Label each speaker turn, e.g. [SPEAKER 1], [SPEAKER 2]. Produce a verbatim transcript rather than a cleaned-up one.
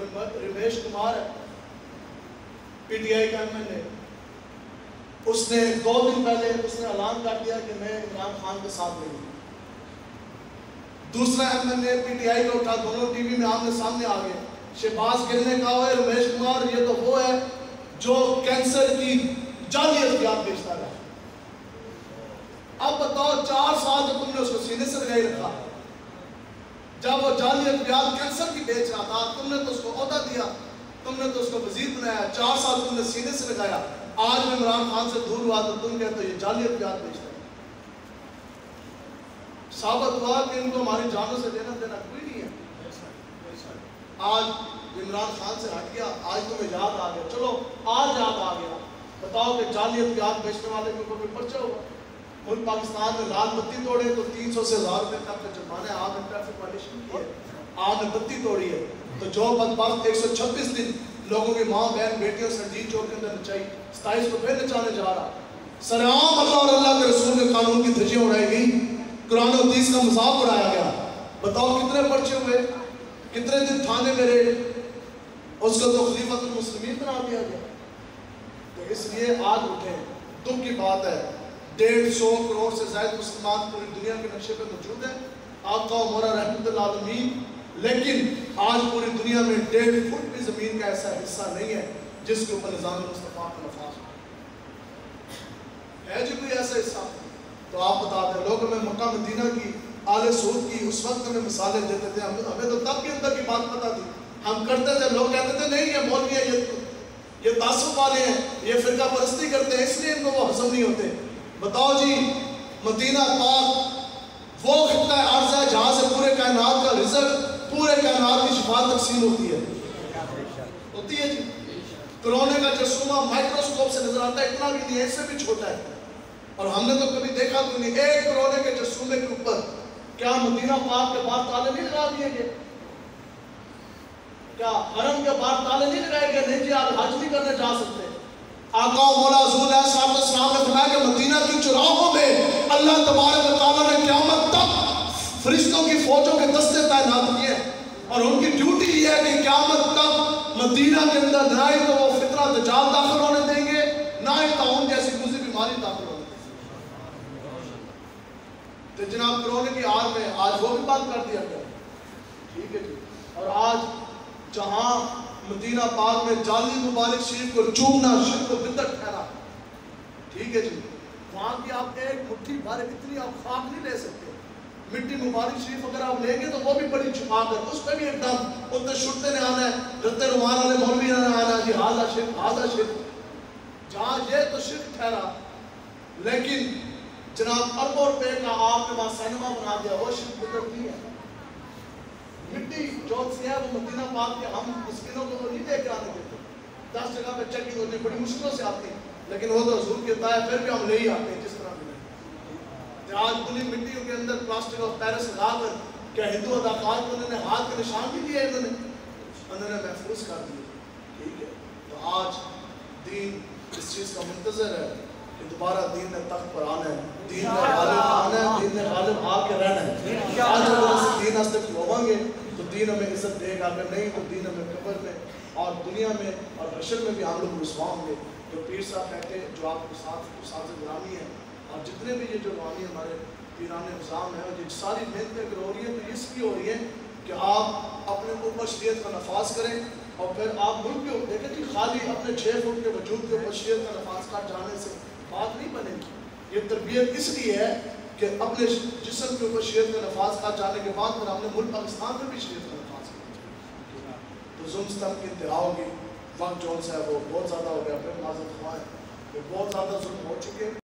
[SPEAKER 1] رمیش کمار ہے پی T I کا M L اے، اس نے دو دن پہلے اس نے اعلان کر دیا کہ میں عمران خان کے ساتھ نہیں ہوں۔ دوسرا M L A P T I کا اٹھا، دونوں ٹی وی میں آمنے سامنے آ گئے، شہباز گل نے کہا ہے رمیش کمار یہ تو وہ ہے جو کینسر کی جعلی ادویات بیچتا رہا۔ اب بتاؤ چار سال جو تم نے اس کو سینے سے لگائی رکھا، جب وہ جعلی ادویات کینسر کی بیچ رہا تھا تم نے تو اس کو عہدہ دیا، تم نے تو اس کو وزیر بنایا، چار سال تم نے سینے سے لگایا، آج میں عمران خان سے دور ہوا تو تم کہتے ہو یہ جعلی ادویات بیچتا ہے۔ ثابت ہوا کہ ان کو ہماری جانوں سے لینا دینا کوئی نہیں ہے۔ آج عمران خان سے ہٹ گیا، آج تمہیں یاد آ گیا، چلو آج یاد آ گیا، بتاؤ کہ جعلی ادویات بیچنے والے کے اوپر کوئی پرچہ ہوا؟ ملک پاکستان میں لال بتی توڑے تو تین سو سے ہزار روپے تک کا جرمانہ، آپ نے ٹریفک وائلیشن کی ہے، آپ نے بتی توڑی ہے، تو جو بدبخت ایک سو چھبیس دن لوگوں کی ماں بہن بیٹیوں سنجید چوک کے اندر نچائی، ستائیس کو پھر نچانے جا رہا، سرعام اللہ اور اللہ کے رسول کے قانون کی دھجیاں اڑائی گئی، قرآن و حدیث کا مذاق اڑایا گیا۔ بتاؤ کتنے پرچے ہوئے، کتنے دن تھانے میرے، اس کو تو خلیفۃ المسلمین بنا دیا گیا۔ تو اس لیے آج اٹھیں، دکھ کی بات ہے، ڈیڑھ سو کروڑ سے زائد مسلمان پوری دنیا کے نقشے پہ موجود ہیں، آقا و مولا رحمت العالمین، لیکن آج پوری دنیا میں ڈیڑھ فٹ بھی زمین کا ایسا حصہ نہیں ہے جس کے اوپر نظام مصطفیٰ کا نفاذ ہو۔ ہے جی کوئی ایسا حصہ؟ تو آپ بتا دیں، لوگ ہمیں مکہ مدینہ کی، آل سعود کی اس وقت ہمیں مثالیں دیتے تھے، ہمیں تو تب بھی اندر کی بات پتہ تھی، ہم کرتے تھے، لوگ کہتے تھے نہیں یہ مولوی ہے، یہ یہ تعصب والے ہیں، یہ فرقہ پرستی کرتے ہیں، اس لیے ان کو وہ ہضم نہیں ہوتے۔ بتاؤ جی مدینہ پاک وہ خطہ ارض ہے جہاں سے پورے کائنات کا رزق، پورے کائنات کی شفاعت تقسیم ہوتی ہے، ہوتی ہے جی۔ کرونے کا جرثومہ مائکروسکوپ سے نظر آتا ہے، اتنا بھی نہیں ہے، اس سے بھی چھوٹا ہے، اور ہم نے تو کبھی دیکھا تو نہیں۔ ایک کرونے کے جرثومے کے اوپر کیا مدینہ پاک کے باہر تالے نہیں لگا دیے گئے؟ کیا حرم کے باہر تالے نہیں لگائے گئے؟ نہیں جی آپ حج نہیں کرنے جا سکتے۔ آقا و مولا حضور علیہ السلام نے فرمایا کہ مدینہ کی چراغوں میں اللہ تبارک و تعالیٰ نے قیامت تک فرشتوں کی فوجوں کے دستے تعینات کیے، اور ان کی ڈیوٹی یہ ہے کہ قیامت تک مدینہ کے اندر نہ ہی تو وہ فتنہ دجال داخل ہونے دیں گے، نہ ہی طاعون جیسی دوسری بیماری داخل ہونے دیں گے۔ تو جناب کرونے کی آڑ میں آج وہ بھی بند کر دیا گیا، ٹھیک ہے جی۔ اور آج جہاں مدینہ پاک میں جعلی مبارک شریف کو چومنا شرک و بدعت ٹھہرا، ٹھیک ہے جی، وہاں کی آپ ایک مٹھی بھر اتنی آپ خاک نہیں لے سکتے، مٹی مبارک شریف اگر آپ لیں گے تو وہ بھی بڑی چھپا کر، اس پہ بھی ایک دم اتنے شرطے نے آنا ہے، رتے رومان والے مولوی نے آنا ہے جی، ہاضا شرک ہاضا شرک، جہاں یہ تو شرک ٹھہرا، لیکن جناب اربوں روپے کا آپ کے پاس سینما بنا دیا، وہ شرک بدعت نہیں ہے۔ مٹی جو سی ہے وہ مدینہ پاک کے ہم مسکینوں کو تو نہیں دے کے آنے دیتے، دس جگہ پہ چکی ہوتی بڑی مشکلوں سے آتی ہیں، لیکن وہ تو حضور کے عطا ہے، پھر بھی ہم لے ہی آتے ہیں جس طرح بھی نہیں۔ آج انہیں مٹیوں کے اندر پلاسٹک آف پیرس لگا کر کیا ہندو اداکار کو انہوں نے ہاتھ کے نشان بھی دیے، انہوں نے انہوں نے محفوظ کر دیے، ٹھیک ہے۔ تو آج دین اس چیز کا منتظر ہے کہ دوبارہ دین نے تخت پر آنا ہے، دین نے غالب آنا ہے، دین نے غالب آ کے رہنا ہے۔ آج اگر اس دین ہستے کھلویں گے تو دین ہمیں عزت دے گا، اگر نہیں تو دین ہمیں قبر میں اور دنیا میں اور حشر میں بھی ہم لوگ رسوا ہوں گے۔ جو پیر صاحب کہتے ہیں، جو آپ کے ساتھ ساتھ غلامی ہے، اور جتنے بھی یہ جو غلامی ہمارے پیران نظام ہے، اور یہ ساری محنتیں اگر ہو رہی ہیں تو اس کی ہو رہی ہے کہ آپ اپنے اوپر شریعت کا نفاذ کریں، اور پھر آپ ملک کے دیکھیں کہ خالی اپنے چھ فٹ کے وجود کے اوپر شریعت کا نفاذ کر جانے سے بات نہیں بنے گی۔ یہ تربیت اس لیے ہے کہ اپنے جسم کے اوپر شریعت کا نفاذ کر جانے کے بعد پھر ہم نے ملک پاکستان میں بھی شریعت کا نفاذ کیا۔ تو ظلم ستم کی انتہا ہوگی، وقت جو ہے وہ بہت زیادہ ہو گیا، پھر معذرت خواہ ہے، وہ بہت زیادہ ظلم ہو چکے۔